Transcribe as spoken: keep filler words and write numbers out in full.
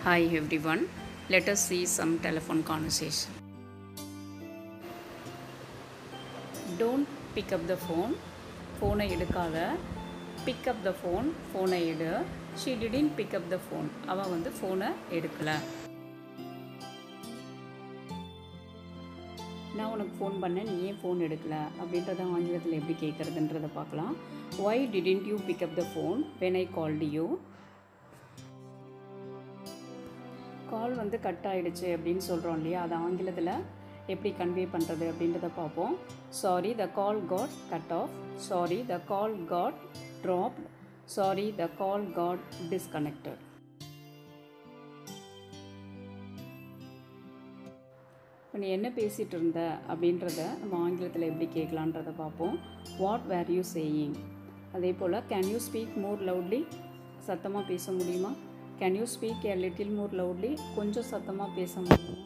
Hi everyone, let us see some telephone conversation. Don't pick up the phone, phone எடுக்காத. Pick up the phone, phone எடு. She didn't pick up the phone. அவ வந்து phone எடுக்கல. நான் உனக்கு phone பண்ணேன், நீ ஏன் ஃபோன் எடுக்கல அப்படின்றத ஆங்கிலத்தில் எப்படி கேட்குறதுன்றதை பார்க்கலாம். Why didn't you pick up the phone when I called you? கால் வந்து கட் ஆகிடுச்சு அப்படின்னு சொல்கிறோம் இல்லையா, அது ஆங்கிலத்தில் எப்படி கன்வே பண்ணுறது அப்படின்றத பார்ப்போம். Sorry the call got cut off, sorry the call got dropped, sorry the call got disconnected. இப்போ நீ என்ன பேசிகிட்டு இருந்த அப்படின்றத நம்ம ஆங்கிலத்தில் எப்படி கேட்கலான்றதை பார்ப்போம். What were you saying. அதே போல் can you speak more loudly, சத்தமாக பேச முடியுமா. Can you speak a little more loudly, கொஞ்சம் சத்தமாக பேச முடியுமா.